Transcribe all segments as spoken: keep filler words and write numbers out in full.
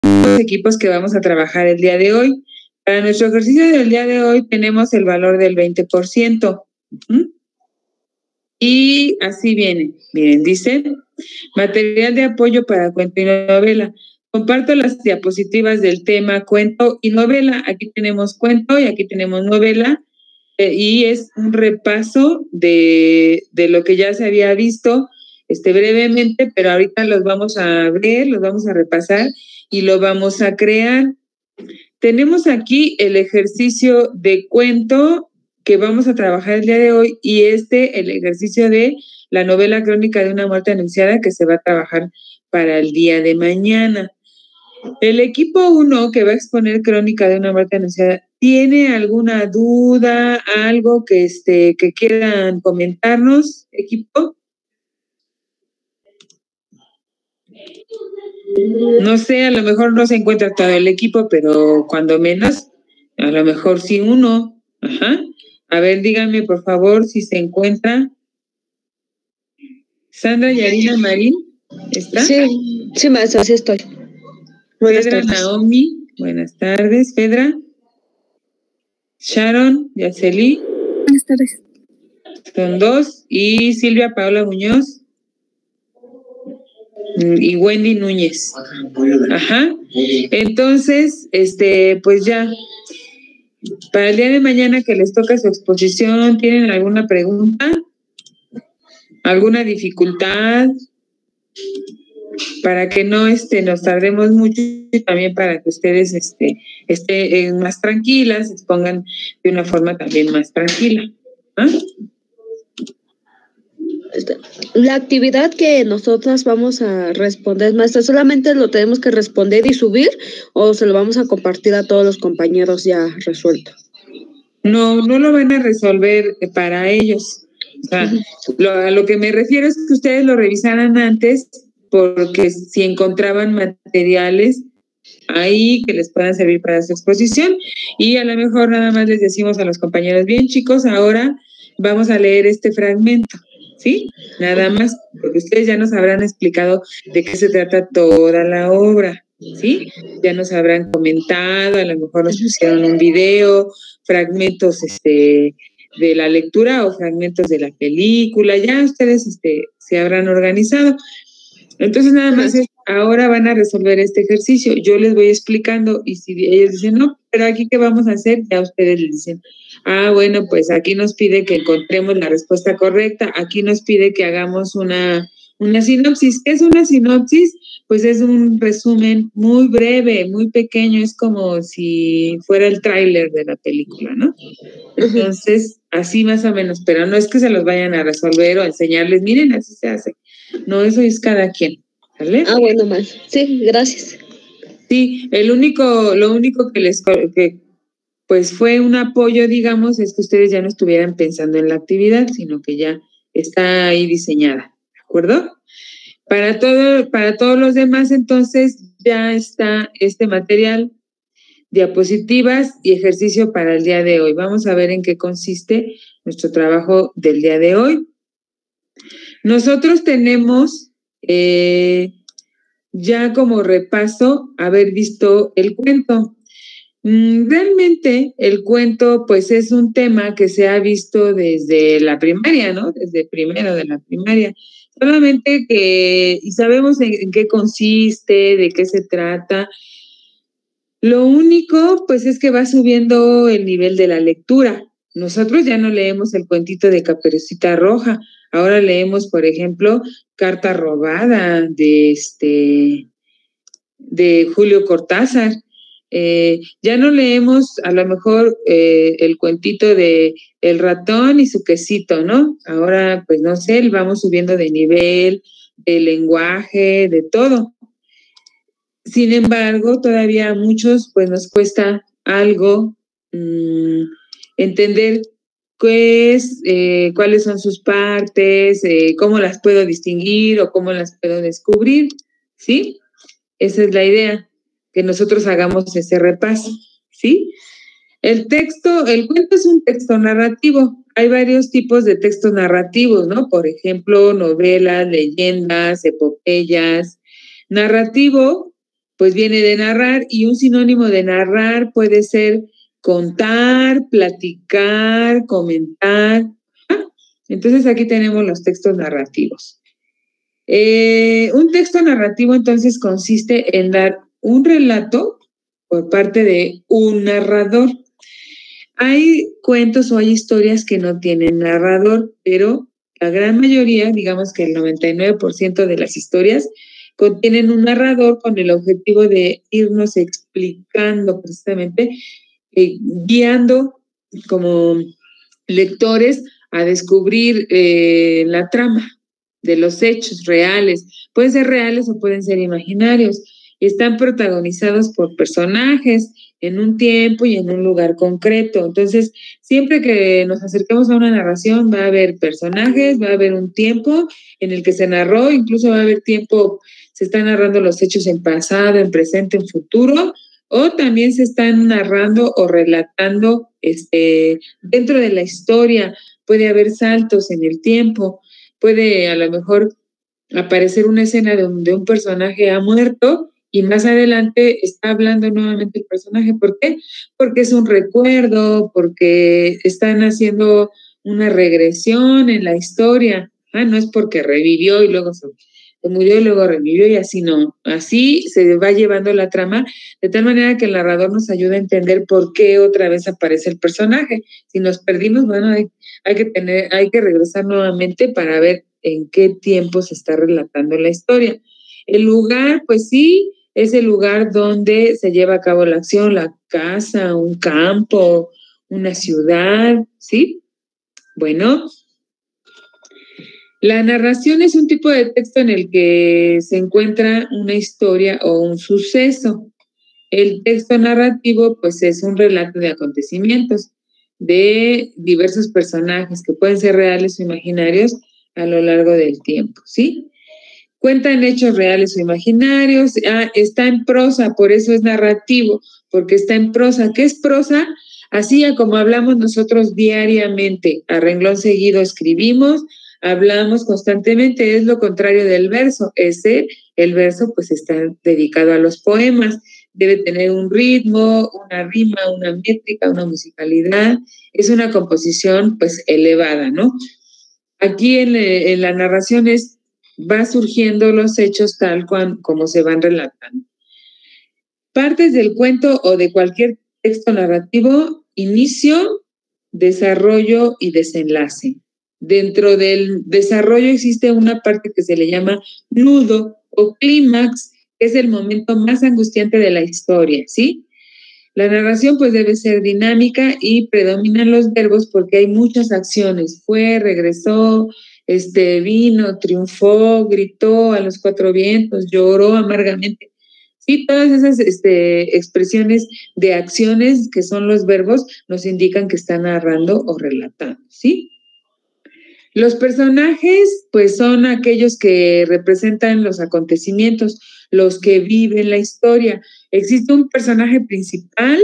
los equipos que vamos a trabajar el día de hoy. Para nuestro ejercicio del día de hoy tenemos el valor del veinte por ciento. Uh-huh. Y así viene. Miren, dice, material de apoyo para cuento y novela. Comparto las diapositivas del tema cuento y novela. Aquí tenemos cuento y aquí tenemos novela. Eh, y es un repaso de, de lo que ya se había visto este, brevemente, pero ahorita los vamos a ver, los vamos a repasar y lo vamos a crear. Tenemos aquí el ejercicio de cuento que vamos a trabajar el día de hoy y este, el ejercicio de la novela crónica de una muerte anunciada que se va a trabajar para el día de mañana. El equipo uno que va a exponer crónica de una muerte anunciada, ¿tiene alguna duda, algo que, este, que quieran comentarnos, equipo? No sé, a lo mejor no se encuentra todo el equipo, pero cuando menos, a lo mejor sí uno. Ajá. A ver, díganme, por favor, si se encuentra. Sandra Yarina Marín, ¿está? Sí, sí, maestra, sí estoy. Buenas Fedra tardes. Naomi, buenas tardes. Fedra. Sharon, Yaceli. Buenas tardes. Son dos. Y Silvia Paola Muñoz. Y Wendy Núñez. Ajá. Entonces, este, pues ya. Para el día de mañana que les toca su exposición, ¿tienen alguna pregunta? ¿Alguna dificultad? Para que no este, nos tardemos mucho y también para que ustedes este, estén más tranquilas, se expongan de una forma también más tranquila. ¿Ah? La actividad que nosotras vamos a responder, maestra, ¿solamente lo tenemos que responder y subir o se lo vamos a compartir a todos los compañeros ya resuelto? No, no lo van a resolver para ellos. O sea, lo, a lo que me refiero es que ustedes lo revisaran antes, porque si encontraban materiales ahí que les puedan servir para su exposición, y a lo mejor nada más les decimos a los compañeros, bien chicos, ahora vamos a leer este fragmento, ¿sí? Nada más, porque ustedes ya nos habrán explicado de qué se trata toda la obra, ¿sí? Ya nos habrán comentado, a lo mejor nos pusieron un video, fragmentos este, de la lectura o fragmentos de la película, ya ustedes este, se habrán organizado. Entonces nada más es, ahora van a resolver este ejercicio, yo les voy explicando y si ellos dicen, no, pero aquí qué vamos a hacer, ya ustedes les dicen, ah, bueno, pues aquí nos pide que encontremos la respuesta correcta, aquí nos pide que hagamos una, una sinopsis. ¿Qué es una sinopsis? Pues es un resumen muy breve, muy pequeño, es como si fuera el tráiler de la película, ¿no? Entonces, así más o menos, pero no es que se los vayan a resolver o a enseñarles, miren, así se hace. No, eso es cada quien, ¿vale? Ah, bueno, más. Sí, gracias. Sí, el único, lo único que les, que pues fue un apoyo, digamos, es que ustedes ya no estuvieran pensando en la actividad, sino que ya está ahí diseñada, ¿de acuerdo? Para todo, para todos los demás, entonces, ya está este material, diapositivas y ejercicio para el día de hoy. Vamos a ver en qué consiste nuestro trabajo del día de hoy. Nosotros tenemos eh, ya como repaso haber visto el cuento. Mm, realmente el cuento pues es un tema que se ha visto desde la primaria, ¿no? Desde primero de la primaria. Solamente que, y sabemos en, en qué consiste, de qué se trata. Lo único, pues, es que va subiendo el nivel de la lectura. Nosotros ya no leemos el cuentito de Caperucita Roja. Ahora leemos, por ejemplo, Carta robada de este de Julio Cortázar. Eh, ya no leemos a lo mejor eh, el cuentito de El ratón y su quesito, ¿no? Ahora, pues no sé, vamos subiendo de nivel, de lenguaje, de todo. Sin embargo, todavía a muchos pues nos cuesta algo mmm, entender qué es, eh, cuáles son sus partes, eh, cómo las puedo distinguir o cómo las puedo descubrir, ¿sí? Esa es la idea, que nosotros hagamos ese repaso, ¿sí? El texto, el cuento es un texto narrativo. Hay varios tipos de textos narrativos, ¿no? Por ejemplo, novelas, leyendas, epopeyas. Narrativo pues viene de narrar, y un sinónimo de narrar puede ser contar, platicar, comentar. ¿Ah? Entonces aquí tenemos los textos narrativos. Eh, un texto narrativo entonces consiste en dar un relato por parte de un narrador. Hay cuentos o hay historias que no tienen narrador, pero la gran mayoría, digamos que el noventa y nueve por ciento de las historias, contienen un narrador con el objetivo de irnos explicando precisamente, eh, guiando como lectores a descubrir eh, la trama de los hechos reales. Pueden ser reales o pueden ser imaginarios. Y están protagonizados por personajes en un tiempo y en un lugar concreto. Entonces, siempre que nos acerquemos a una narración, va a haber personajes, va a haber un tiempo en el que se narró, incluso va a haber tiempo, se están narrando los hechos en pasado, en presente, en futuro, o también se están narrando o relatando este, dentro de la historia. Puede haber saltos en el tiempo, puede a lo mejor aparecer una escena donde un personaje ha muerto y más adelante está hablando nuevamente el personaje. ¿Por qué? Porque es un recuerdo, porque están haciendo una regresión en la historia. Ah, no es porque revivió y luego se, se murió y luego revivió y así no. Así se va llevando la trama de tal manera que el narrador nos ayuda a entender por qué otra vez aparece el personaje. Si nos perdimos, bueno, hay, hay que tener, hay que regresar nuevamente para ver en qué tiempo se está relatando la historia. El lugar, pues sí, es el lugar donde se lleva a cabo la acción, la casa, un campo, una ciudad, ¿sí? Bueno, la narración es un tipo de texto en el que se encuentra una historia o un suceso. El texto narrativo, pues, es un relato de acontecimientos de diversos personajes que pueden ser reales o imaginarios a lo largo del tiempo, ¿sí? Cuentan hechos reales o imaginarios. Ah, está en prosa, por eso es narrativo, porque está en prosa. ¿Qué es prosa? Así como hablamos nosotros diariamente, a renglón seguido escribimos, hablamos constantemente, es lo contrario del verso. Ese, el verso, pues está dedicado a los poemas. Debe tener un ritmo, una rima, una métrica, una musicalidad. Es una composición, pues, elevada, ¿no? Aquí en, en la narración es, va surgiendo los hechos tal cual como se van relatando. Partes del cuento o de cualquier texto narrativo: inicio, desarrollo y desenlace. Dentro del desarrollo existe una parte que se le llama nudo o clímax, que es el momento más angustiante de la historia, ¿sí? La narración pues debe ser dinámica y predominan los verbos porque hay muchas acciones. Fue, regresó, este, vino, triunfó, gritó a los cuatro vientos, lloró amargamente. Sí, todas esas este, expresiones de acciones que son los verbos nos indican que está narrando o relatando, ¿sí? Los personajes, pues, son aquellos que representan los acontecimientos, los que viven la historia. Existe un personaje principal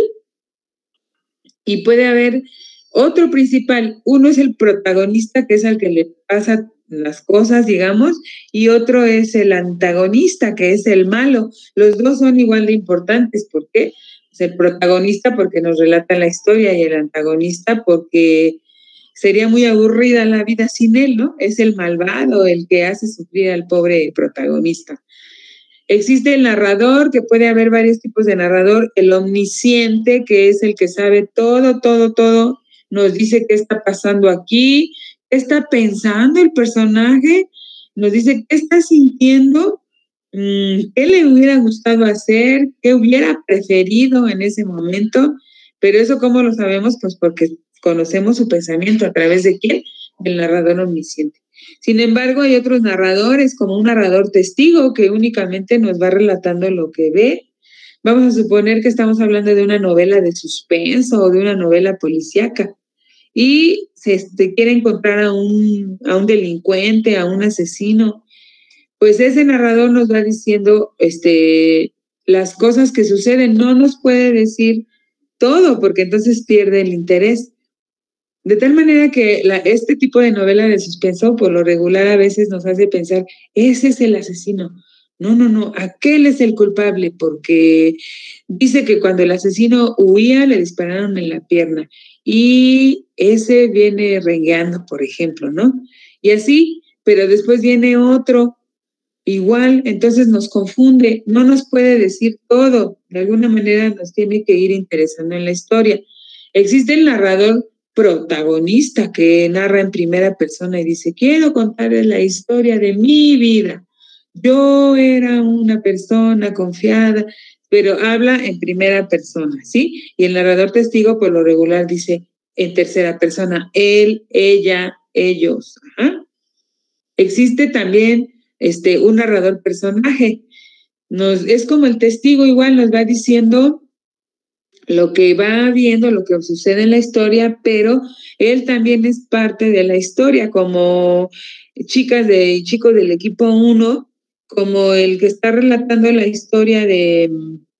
y puede haber otro principal. Uno es el protagonista, que es al que le pasa las cosas, digamos, y otro es el antagonista, que es el malo. Los dos son igual de importantes. ¿Por qué? Pues el protagonista porque nos relata la historia y el antagonista porque sería muy aburrida la vida sin él, ¿no? Es el malvado, el que hace sufrir al pobre protagonista. Existe el narrador, que puede haber varios tipos de narrador. El omnisciente, que es el que sabe todo, todo, todo, nos dice qué está pasando aquí, qué está pensando el personaje, nos dice qué está sintiendo, qué le hubiera gustado hacer, qué hubiera preferido en ese momento. Pero eso, ¿cómo lo sabemos? Pues porque conocemos su pensamiento. ¿A través de quién? Del narrador omnisciente. Sin embargo, hay otros narradores, como un narrador testigo, que únicamente nos va relatando lo que ve. Vamos a suponer que estamos hablando de una novela de suspenso o de una novela policíaca y se, se quiere encontrar a un, a un delincuente, a un asesino. Pues ese narrador nos va diciendo este, las cosas que suceden. No nos puede decir todo, porque entonces pierde el interés. De tal manera que la, este tipo de novela de suspenso, por lo regular, a veces nos hace pensar, ese es el asesino. No, no, no, aquel es el culpable porque dice que cuando el asesino huía le dispararon en la pierna y ese viene rengueando, por ejemplo, ¿no? Y así, pero después viene otro igual, entonces nos confunde, no nos puede decir todo, de alguna manera nos tiene que ir interesando en la historia. Existe el narrador protagonista que narra en primera persona y dice, quiero contarles la historia de mi vida. Yo era una persona confiada, pero habla en primera persona, ¿sí? Y el narrador testigo, por lo regular, dice en tercera persona, él, ella, ellos. Ajá. Existe también este, un narrador personaje. Nos, es como el testigo, igual nos va diciendo lo que va viendo, lo que sucede en la historia, pero él también es parte de la historia, como chicas de chicos del equipo uno, como el que está relatando la historia de,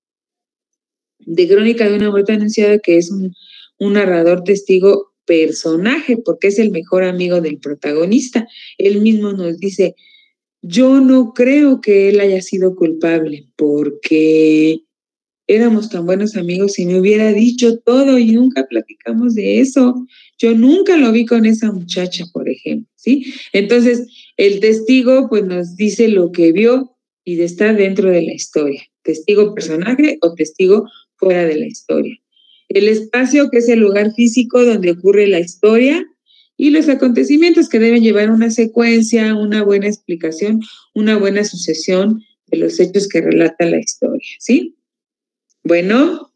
de Crónica de una muerte anunciada, que es un, un narrador testigo personaje, porque es el mejor amigo del protagonista. Él mismo nos dice, yo no creo que él haya sido culpable, porque éramos tan buenos amigos y me hubiera dicho todo y nunca platicamos de eso. Yo nunca lo vi con esa muchacha, por ejemplo, ¿sí? Entonces, el testigo pues nos dice lo que vio y está dentro de la historia. Testigo personaje o testigo fuera de la historia. El espacio, que es el lugar físico donde ocurre la historia, y los acontecimientos que deben llevar una secuencia, una buena explicación, una buena sucesión de los hechos que relata la historia, ¿sí? Bueno,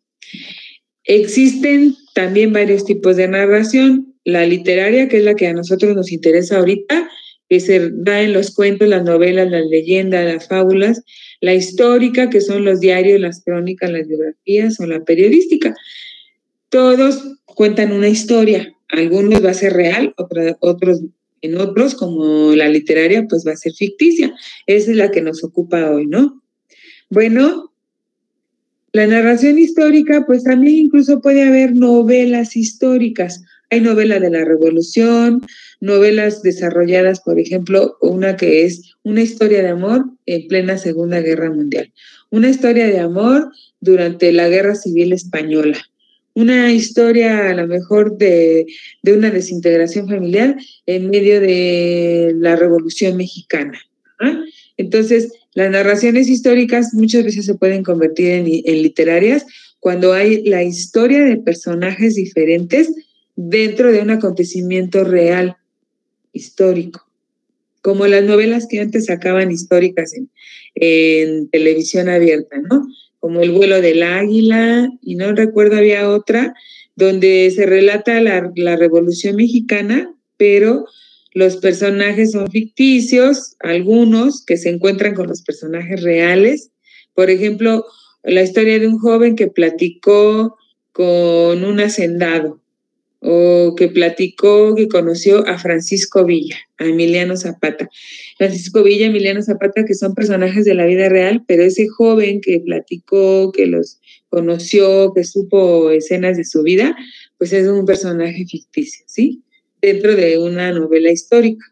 existen también varios tipos de narración. La literaria, que es la que a nosotros nos interesa ahorita, que se da en los cuentos, las novelas, las leyendas, las fábulas. La histórica, que son los diarios, las crónicas, las biografías, o la periodística. Todos cuentan una historia. Algunos va a ser real, otros en otros, como la literaria, pues va a ser ficticia. Esa es la que nos ocupa hoy, ¿no? Bueno, la narración histórica, pues también incluso puede haber novelas históricas. Hay novelas de la Revolución, novelas desarrolladas, por ejemplo, una que es una historia de amor en plena Segunda Guerra Mundial, una historia de amor durante la Guerra Civil Española, una historia a lo mejor de, de una desintegración familiar en medio de la Revolución Mexicana. ¿Ah? Entonces, las narraciones históricas muchas veces se pueden convertir en, en literarias cuando hay la historia de personajes diferentes dentro de un acontecimiento real, histórico, como las novelas que antes sacaban históricas en, en televisión abierta, ¿no? Como El vuelo del águila, y no recuerdo, había otra, donde se relata la, la Revolución Mexicana, pero los personajes son ficticios, algunos que se encuentran con los personajes reales. Por ejemplo, la historia de un joven que platicó con un hacendado, o que platicó, que conoció a Francisco Villa, a Emiliano Zapata. Francisco Villa, Emiliano Zapata, que son personajes de la vida real, pero ese joven que platicó, que los conoció, que supo escenas de su vida, pues es un personaje ficticio, ¿sí? Dentro de una novela histórica.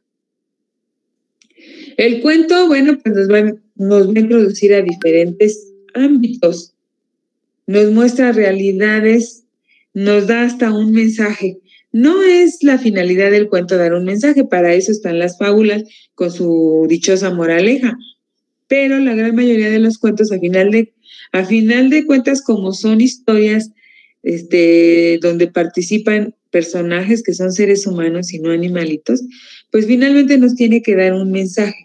El cuento, bueno, pues nos va, nos va a introducir a diferentes ámbitos, nos muestra realidades, nos da hasta un mensaje. No es la finalidad del cuento dar un mensaje, para eso están las fábulas con su dichosa moraleja, pero la gran mayoría de los cuentos, a final de, a final de cuentas, como son historias este, donde participan personajes que son seres humanos y no animalitos, pues finalmente nos tiene que dar un mensaje.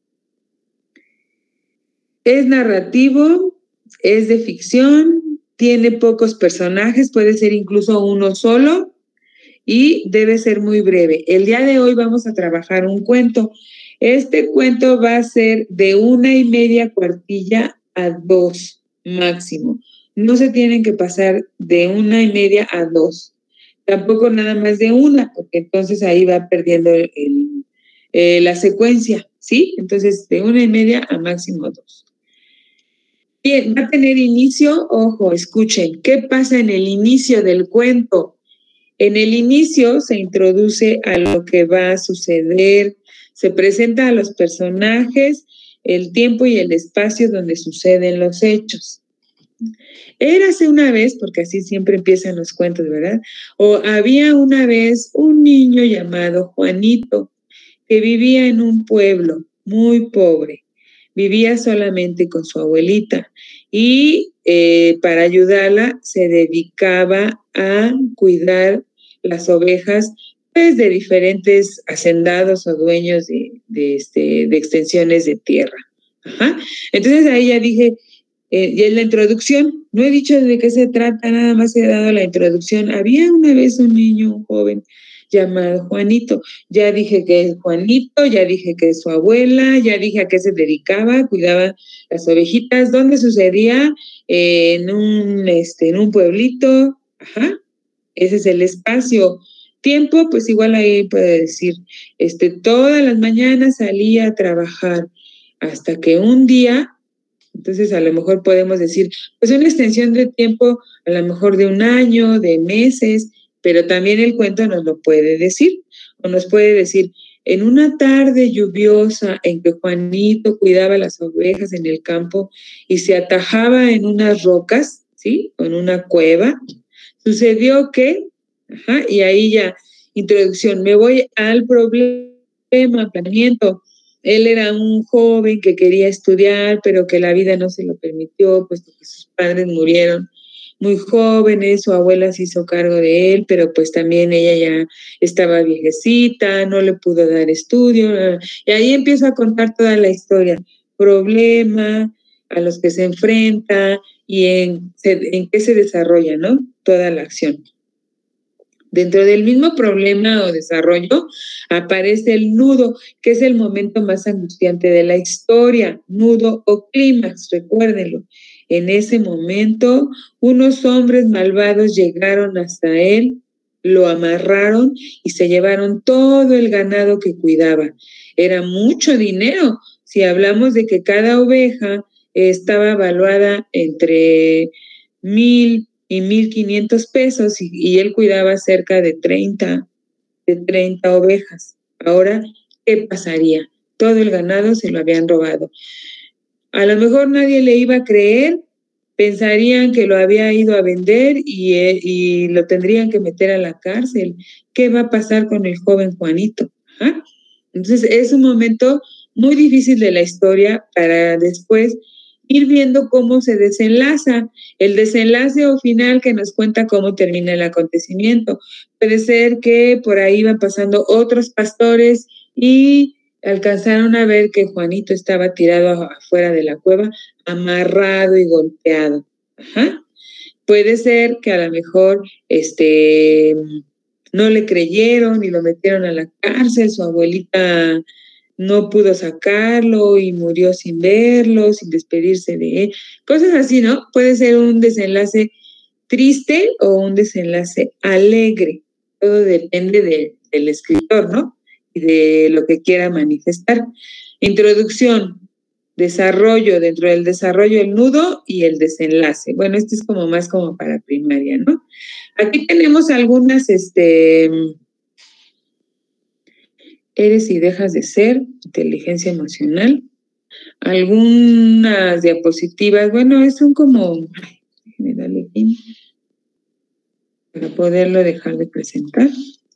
Es narrativo, es de ficción, tiene pocos personajes, puede ser incluso uno solo y debe ser muy breve. El día de hoy vamos a trabajar un cuento. Este cuento va a ser de una y media cuartilla a dos máximo. No se tienen que pasar de una y media a dos. Tampoco nada más de una, porque entonces ahí va perdiendo el, el, eh, la secuencia, ¿sí? Entonces de una y media a máximo dos. Bien, va a tener inicio, ojo, escuchen, ¿qué pasa en el inicio del cuento? En el inicio se introduce a lo que va a suceder, se presenta a los personajes, el tiempo y el espacio donde suceden los hechos. Érase una vez, porque así siempre empiezan los cuentos, ¿verdad? O había una vez un niño llamado Juanito que vivía en un pueblo muy pobre. Vivía solamente con su abuelita y eh, para ayudarla se dedicaba a cuidar las ovejas pues, de diferentes hacendados o dueños de, de, este, de extensiones de tierra. Ajá. Entonces ahí ya dije, eh, y en la introducción, no he dicho de qué se trata, nada más he dado la introducción. Había una vez un niño, un joven, llamado Juanito. Ya dije que es Juanito, ya dije que es su abuela, ya dije a qué se dedicaba, cuidaba las ovejitas. ¿Dónde sucedía? Eh, en un, este, en un pueblito. Ajá. Ese es el espacio. Tiempo, pues igual ahí puede decir, este, todas las mañanas salía a trabajar hasta que un día, entonces a lo mejor podemos decir, pues una extensión de tiempo, a lo mejor de un año, de meses, pero también el cuento nos lo puede decir, o nos puede decir, en una tarde lluviosa en que Juanito cuidaba las ovejas en el campo y se atajaba en unas rocas, ¿sí? O en una cueva, sucedió que, ajá, y ahí ya, introducción, me voy al problema, planeamiento. Él era un joven que quería estudiar, pero que la vida no se lo permitió, puesto que sus padres murieron muy jóvenes, su abuela se hizo cargo de él, pero pues también ella ya estaba viejecita, no le pudo dar estudio, y ahí empiezo a contar toda la historia, problema a los que se enfrenta y en, en qué se desarrolla, ¿no? Toda la acción. Dentro del mismo problema o desarrollo aparece el nudo, que es el momento más angustiante de la historia, nudo o clímax, recuérdenlo. En ese momento, unos hombres malvados llegaron hasta él, lo amarraron y se llevaron todo el ganado que cuidaba. Era mucho dinero. Si hablamos de que cada oveja estaba evaluada entre mil y mil quinientos pesos y, y él cuidaba cerca de treinta, de treinta ovejas. Ahora, ¿qué pasaría? Todo el ganado se lo habían robado. A lo mejor nadie le iba a creer, pensarían que lo había ido a vender y, y lo tendrían que meter a la cárcel. ¿Qué va a pasar con el joven Juanito? ¿Ah? Entonces, es un momento muy difícil de la historia para después ir viendo cómo se desenlaza. El desenlace o final que nos cuenta cómo termina el acontecimiento. Puede ser que por ahí van pasando otros pastores y alcanzaron a ver que Juanito estaba tirado afuera de la cueva, amarrado y golpeado. Ajá. Puede ser que a lo mejor este, no le creyeron y lo metieron a la cárcel, su abuelita no pudo sacarlo y murió sin verlo, sin despedirse de él. Cosas así, ¿no? Puede ser un desenlace triste o un desenlace alegre. Todo depende de, del escritor, ¿no? Y de lo que quiera manifestar. Introducción, desarrollo, dentro del desarrollo el nudo y el desenlace. Bueno, este es como más como para primaria, ¿no? Aquí tenemos algunas, este, eres y dejas de ser, inteligencia emocional, algunas diapositivas, bueno, son como, ay, déjeme darle aquí, para poderlo dejar de presentar.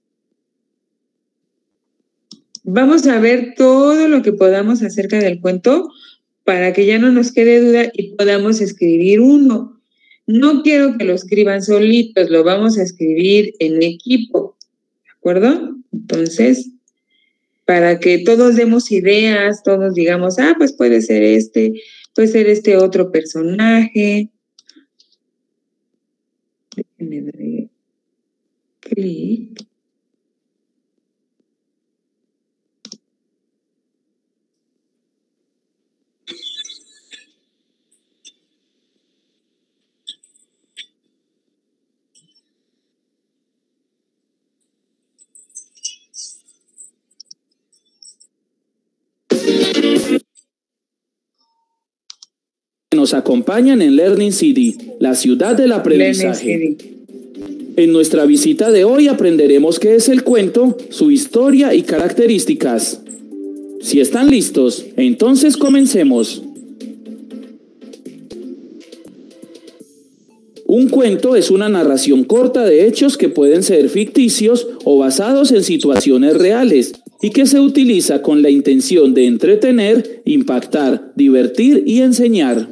Vamos a ver todo lo que podamos acerca del cuento para que ya no nos quede duda y podamos escribir uno. No quiero que lo escriban solitos, lo vamos a escribir en equipo, ¿de acuerdo? Entonces, para que todos demos ideas, todos digamos, ah, pues puede ser este, puede ser este otro personaje. Déjenme darle clic. Nos acompañan en Learning City, la ciudad del aprendizaje. En nuestra visita de hoy aprenderemos qué es el cuento, su historia y características. Si están listos, entonces comencemos. Un cuento es una narración corta de hechos que pueden ser ficticios o basados en situaciones reales y que se utiliza con la intención de entretener, impactar, divertir y enseñar.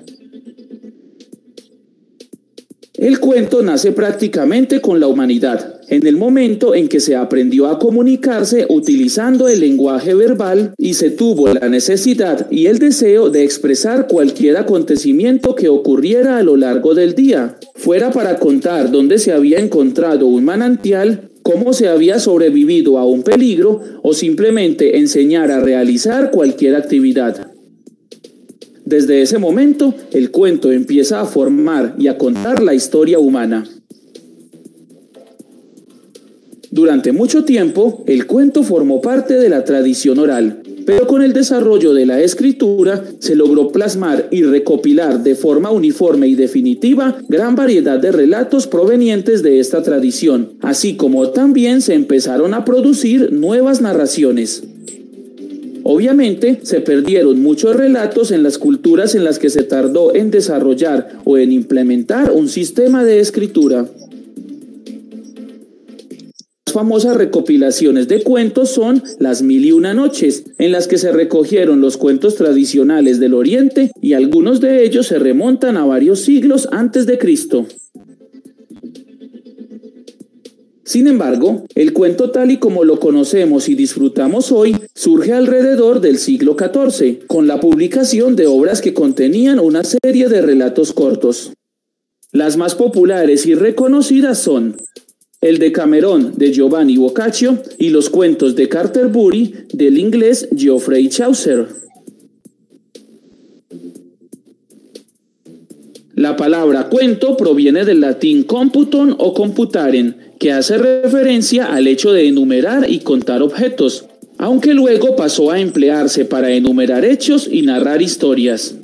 El cuento nace prácticamente con la humanidad, en el momento en que se aprendió a comunicarse utilizando el lenguaje verbal y se tuvo la necesidad y el deseo de expresar cualquier acontecimiento que ocurriera a lo largo del día, fuera para contar dónde se había encontrado un manantial, cómo se había sobrevivido a un peligro o simplemente enseñar a realizar cualquier actividad. Desde ese momento, el cuento empieza a formar y a contar la historia humana. Durante mucho tiempo, el cuento formó parte de la tradición oral, pero con el desarrollo de la escritura se logró plasmar y recopilar de forma uniforme y definitiva gran variedad de relatos provenientes de esta tradición, así como también se empezaron a producir nuevas narraciones. Obviamente, se perdieron muchos relatos en las culturas en las que se tardó en desarrollar o en implementar un sistema de escritura. Las famosas recopilaciones de cuentos son las Mil y Una Noches, en las que se recogieron los cuentos tradicionales del Oriente y algunos de ellos se remontan a varios siglos antes de Cristo. Sin embargo, el cuento tal y como lo conocemos y disfrutamos hoy surge alrededor del siglo catorce, con la publicación de obras que contenían una serie de relatos cortos. Las más populares y reconocidas son el Decamerón de Giovanni Boccaccio y los cuentos de Canterbury del inglés Geoffrey Chaucer. La palabra cuento proviene del latín computon o computaren, que hace referencia al hecho de enumerar y contar objetos, aunque luego pasó a emplearse para enumerar hechos y narrar historias.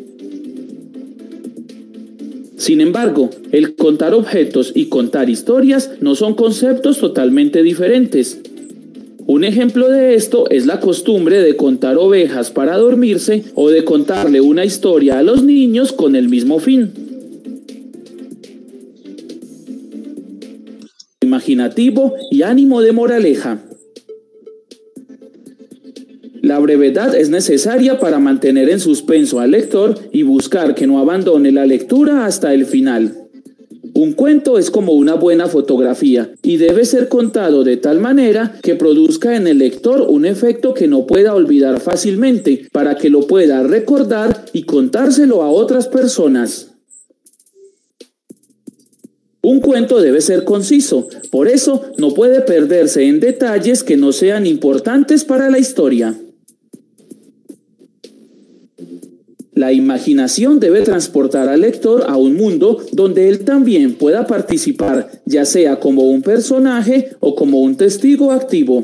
Sin embargo, el contar objetos y contar historias no son conceptos totalmente diferentes. Un ejemplo de esto es la costumbre de contar ovejas para dormirse o de contarle una historia a los niños con el mismo fin. Imaginativo y ánimo de moraleja. La brevedad es necesaria para mantener en suspenso al lector y buscar que no abandone la lectura hasta el final. Un cuento es como una buena fotografía y debe ser contado de tal manera que produzca en el lector un efecto que no pueda olvidar fácilmente para que lo pueda recordar y contárselo a otras personas. Un cuento debe ser conciso, por eso no puede perderse en detalles que no sean importantes para la historia. La imaginación debe transportar al lector a un mundo donde él también pueda participar, ya sea como un personaje o como un testigo activo.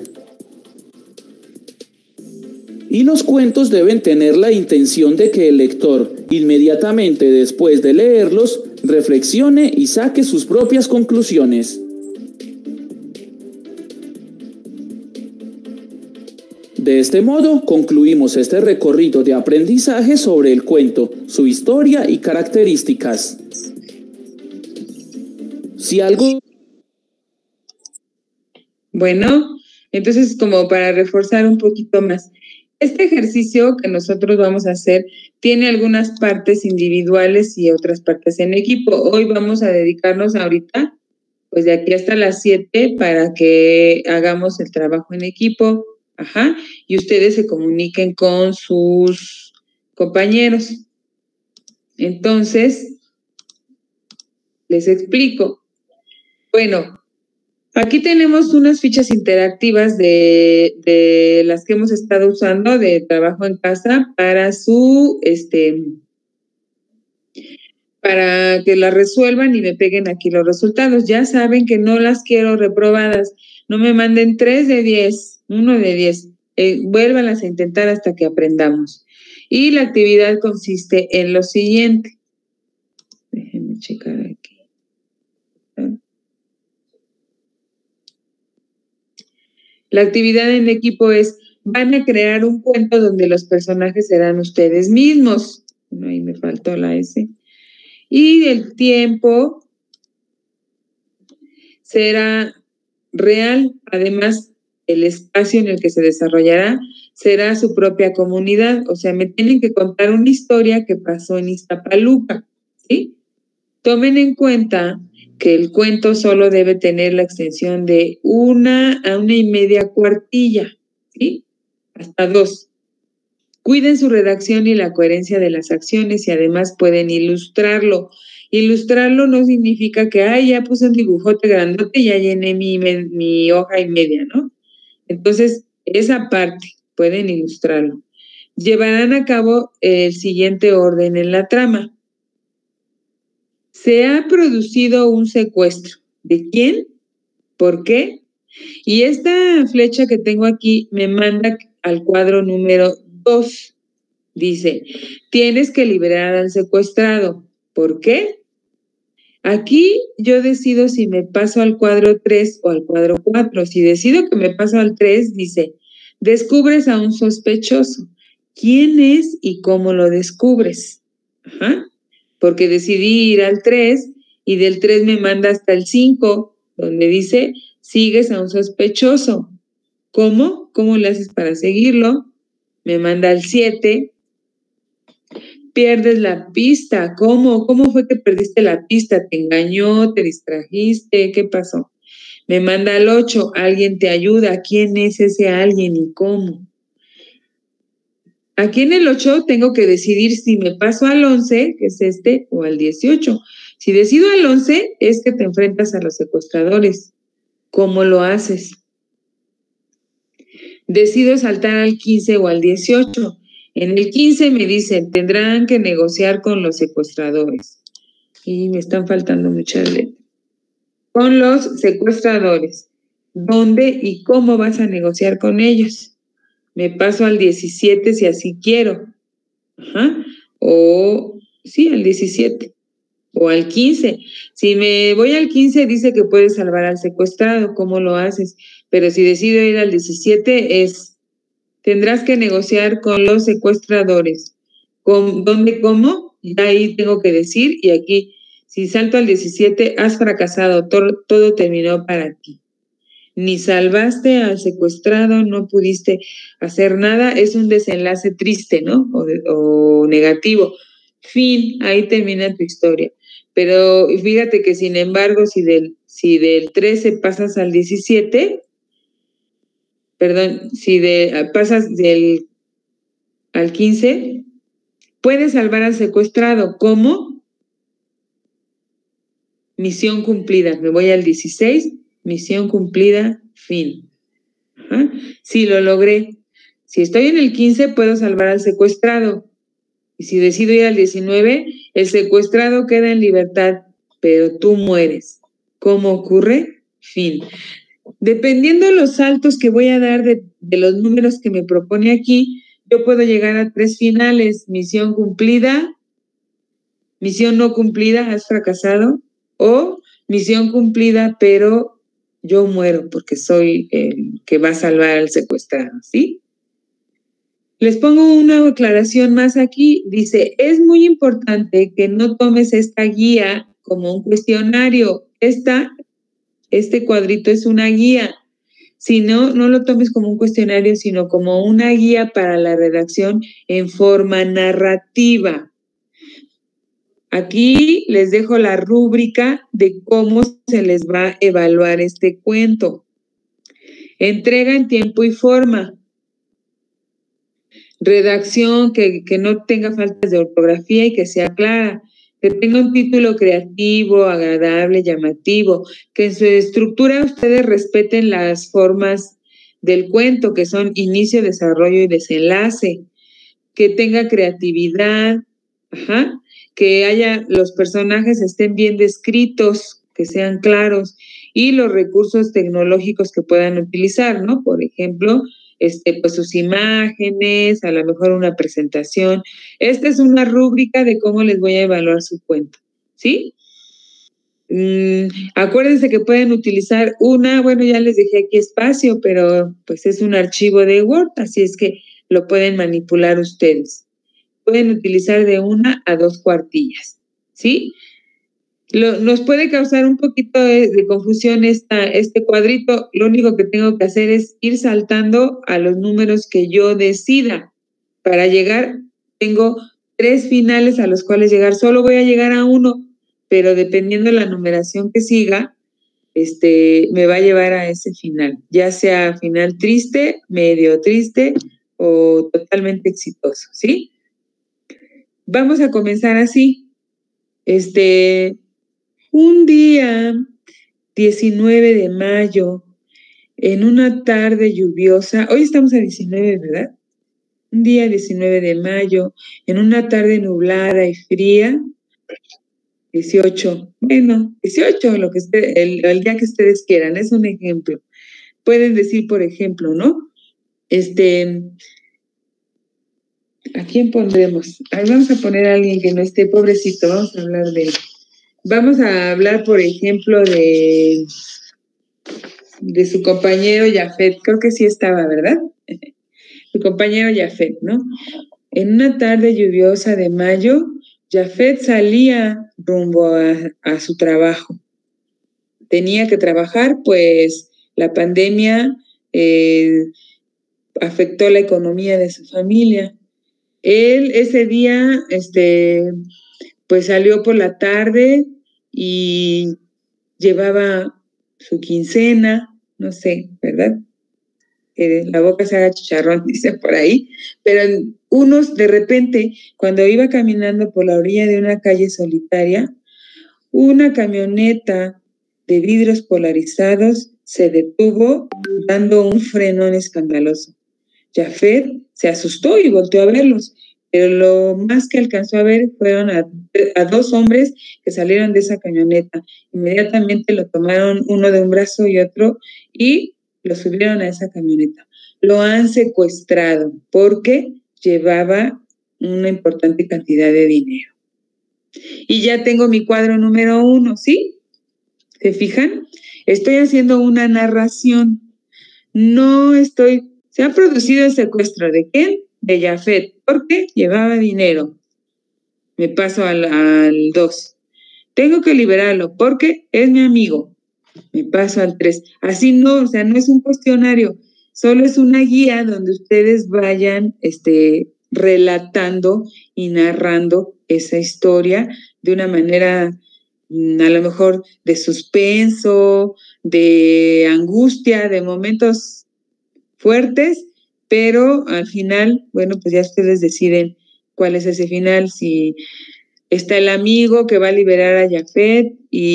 Y los cuentos deben tener la intención de que el lector, inmediatamente después de leerlos, reflexione y saque sus propias conclusiones. De este modo, concluimos este recorrido de aprendizaje sobre el cuento, su historia y características. Si algo... Bueno, entonces como para reforzar un poquito más, este ejercicio que nosotros vamos a hacer tiene algunas partes individuales y otras partes en equipo. Hoy vamos a dedicarnos ahorita, pues de aquí hasta las siete, para que hagamos el trabajo en equipo. Ajá, y ustedes se comuniquen con sus compañeros. Entonces, les explico. Bueno, aquí tenemos unas fichas interactivas de, de las que hemos estado usando de trabajo en casa para su, este, para que las resuelvan y me peguen aquí los resultados. Ya saben que no las quiero reprobadas. No me manden tres de diez, uno de diez. Eh, vuélvanlas a intentar hasta que aprendamos. Y la actividad consiste en lo siguiente. Déjenme checar aquí. La actividad en equipo es van a crear un cuento donde los personajes serán ustedes mismos. Bueno, ahí me faltó la S. Y el tiempo será real. Además, el espacio en el que se desarrollará será su propia comunidad. O sea, me tienen que contar una historia que pasó en Iztapaluca, ¿sí? Tomen en cuenta que el cuento solo debe tener la extensión de una a una y media cuartilla, ¿sí? Hasta dos. Cuiden su redacción y la coherencia de las acciones y además pueden ilustrarlo. Ilustrarlo no significa que, ay, ya puse un dibujote grandote y ya llené mi, mi hoja y media, ¿no? Entonces, esa parte, pueden ilustrarlo. Llevarán a cabo el siguiente orden en la trama. Se ha producido un secuestro. ¿De quién? ¿Por qué? Y esta flecha que tengo aquí me manda al cuadro número dos. Dice, tienes que liberar al secuestrado. ¿Por qué? Aquí yo decido si me paso al cuadro tres o al cuadro cuatro. Si decido que me paso al tres, dice, descubres a un sospechoso. ¿Quién es y cómo lo descubres? Ajá. Porque decidí ir al tres y del tres me manda hasta el cinco, donde dice, sigues a un sospechoso. ¿Cómo? ¿Cómo le haces para seguirlo? Me manda al siete. Pierdes la pista. ¿Cómo? ¿Cómo fue que perdiste la pista? ¿Te engañó? ¿Te distrajiste? ¿Qué pasó? Me manda al ocho. Alguien te ayuda. ¿Quién es ese alguien y cómo? Aquí en el ocho tengo que decidir si me paso al once, que es este, o al dieciocho. Si decido al once, es que te enfrentas a los secuestradores. ¿Cómo lo haces? Decido saltar al quince o al dieciocho. En el quince me dicen, tendrán que negociar con los secuestradores. Y me están faltando muchas letras. Con los secuestradores. ¿Dónde y cómo vas a negociar con ellos? Me paso al diecisiete si así quiero. Ajá. O, sí, al diecisiete. O al quince. Si me voy al quince, dice que puedes salvar al secuestrado. ¿Cómo lo haces? Pero si decido ir al diecisiete, es... Tendrás que negociar con los secuestradores. ¿Con, ¿Dónde, cómo? Ya ahí tengo que decir, y aquí, si salto al diecisiete, has fracasado, todo, todo terminó para ti. Ni salvaste al secuestrado, no pudiste hacer nada, es un desenlace triste, ¿no? O, de, o negativo. Fin, ahí termina tu historia. Pero fíjate que, sin embargo, si del, si del trece pasas al diecisiete... Perdón, si de, pasas del al quince, puedes salvar al secuestrado. ¿Cómo? Misión cumplida. Me voy al dieciséis, misión cumplida, fin. Ajá. Sí, lo logré. Si estoy en el quince, puedo salvar al secuestrado. Y si decido ir al diecinueve, el secuestrado queda en libertad, pero tú mueres. ¿Cómo ocurre? Fin. Dependiendo de los saltos que voy a dar de, de los números que me propone aquí, yo puedo llegar a tres finales. Misión cumplida, misión no cumplida, has fracasado, o misión cumplida, pero yo muero porque soy el que va a salvar al secuestrado, ¿sí? Les pongo una aclaración más aquí. Dice, es muy importante que no tomes esta guía como un cuestionario. Esta Este cuadrito es una guía. Si no, no lo tomes como un cuestionario, sino como una guía para la redacción en forma narrativa. Aquí les dejo la rúbrica de cómo se les va a evaluar este cuento. Entrega en tiempo y forma. Redacción que, que no tenga faltas de ortografía y que sea clara. Que tenga un título creativo, agradable, llamativo, que en su estructura ustedes respeten las formas del cuento, que son inicio, desarrollo y desenlace, que tenga creatividad, ajá, que haya, los personajes estén bien descritos, que sean claros, y los recursos tecnológicos que puedan utilizar, ¿no? Por ejemplo, Este, pues sus imágenes, a lo mejor una presentación. Esta es una rúbrica de cómo les voy a evaluar su cuento, ¿sí? Mm, acuérdense que pueden utilizar una, bueno, ya les dejé aquí espacio, pero pues es un archivo de Word, así es que lo pueden manipular ustedes. Pueden utilizar de una a dos cuartillas, ¿sí? Lo, nos puede causar un poquito de, de confusión esta, este cuadrito. Lo único que tengo que hacer es ir saltando a los números que yo decida. Para llegar, tengo tres finales a los cuales llegar. Solo voy a llegar a uno, pero dependiendo de la numeración que siga, este, me va a llevar a ese final, ya sea final triste, medio triste o totalmente exitoso, ¿sí? Vamos a comenzar así. Este, un día, diecinueve de mayo, en una tarde lluviosa, hoy estamos a diecinueve, ¿verdad? Un día diecinueve de mayo, en una tarde nublada y fría, dieciocho, bueno, dieciocho, lo que esté, el, el día que ustedes quieran, es un ejemplo. Pueden decir, por ejemplo, ¿no? Este, ¿a quién pondremos? Ahí vamos a poner a alguien que no esté pobrecito, vamos a hablar de él. Vamos a hablar, por ejemplo, de, de su compañero Jafet, creo que sí estaba, ¿verdad? Su compañero Jafet, ¿no? En una tarde lluviosa de mayo, Jafet salía rumbo a, a su trabajo. Tenía que trabajar, pues la pandemia eh, afectó la economía de su familia. Él ese día, este, pues salió por la tarde y llevaba su quincena, no sé, ¿verdad? Que la boca se haga chicharrón, dice por ahí, pero unos de repente, cuando iba caminando por la orilla de una calle solitaria, una camioneta de vidrios polarizados se detuvo dando un frenón escandaloso. Jafet se asustó y volteó a verlos, pero lo más que alcanzó a ver fueron a, a dos hombres que salieron de esa camioneta. Inmediatamente lo tomaron uno de un brazo y otro y lo subieron a esa camioneta. Lo han secuestrado porque llevaba una importante cantidad de dinero. Y ya tengo mi cuadro número uno, ¿sí? ¿Se fijan? Estoy haciendo una narración. No estoy... Se ha producido el secuestro. ¿De quién? De Jafet. ¿Por qué? Llevaba dinero. Me paso al, al dos. Tengo que liberarlo porque es mi amigo. Me paso al tres. Así no, o sea, no es un cuestionario. Solo es una guía donde ustedes vayan este, relatando y narrando esa historia de una manera a lo mejor de suspenso, de angustia, de momentos fuertes, pero al final, bueno, pues ya ustedes deciden cuál es ese final, si está el amigo que va a liberar a Jafet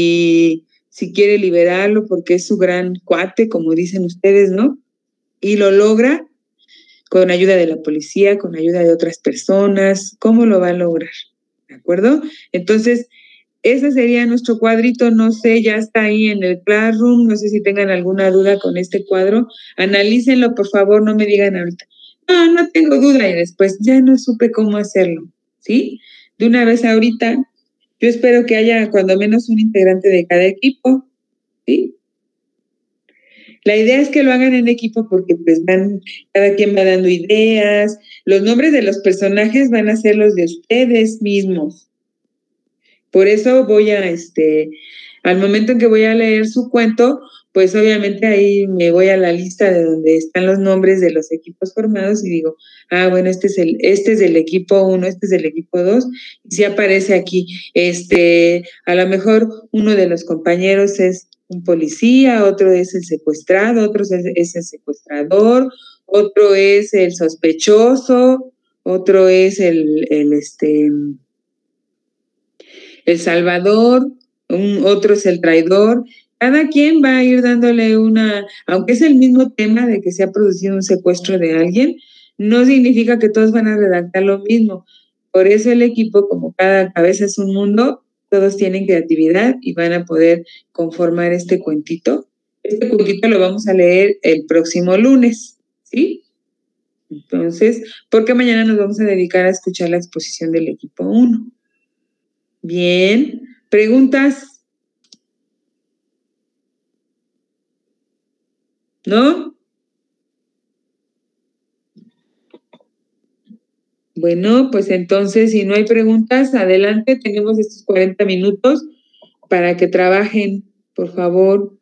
y si quiere liberarlo porque es su gran cuate, como dicen ustedes, ¿no? Y lo logra con ayuda de la policía, con ayuda de otras personas, ¿cómo lo va a lograr? ¿De acuerdo? Entonces, ese sería nuestro cuadrito, no sé, ya está ahí en el Classroom, no sé si tengan alguna duda con este cuadro, analícenlo, por favor, no me digan ahorita, no, no tengo duda, y después ya no supe cómo hacerlo, ¿sí? De una vez ahorita, yo espero que haya cuando menos un integrante de cada equipo, ¿sí? La idea es que lo hagan en equipo porque pues van, cada quien va dando ideas, los nombres de los personajes van a ser los de ustedes mismos. Por eso voy a, este, al momento en que voy a leer su cuento, pues obviamente ahí me voy a la lista de donde están los nombres de los equipos formados y digo, ah, bueno, este es el, este es del equipo uno, este es del equipo dos, y sí aparece aquí, este, a lo mejor uno de los compañeros es un policía, otro es el secuestrado, otro es, es el secuestrador, otro es el sospechoso, otro es el, el este, el salvador, un, otro es el traidor. Cada quien va a ir dándole una, aunque es el mismo tema de que se ha producido un secuestro de alguien, no significa que todos van a redactar lo mismo. Por eso el equipo, como cada cabeza es un mundo, todos tienen creatividad y van a poder conformar este cuentito. Este cuentito lo vamos a leer el próximo lunes, ¿sí? Entonces, porque mañana nos vamos a dedicar a escuchar la exposición del equipo uno. Bien, ¿preguntas? ¿no? Bueno, pues entonces, si no hay preguntas, adelante, tenemos estos cuarenta minutos para que trabajen, por favor.